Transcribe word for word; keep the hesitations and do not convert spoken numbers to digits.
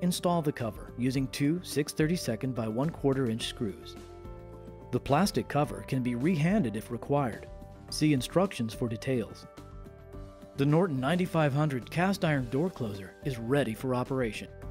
Install the cover using two six thirty-second by one quarter inch screws. The plastic cover can be rehanded if required. See instructions for details. The Norton ninety-five hundred cast iron door closer is ready for operation.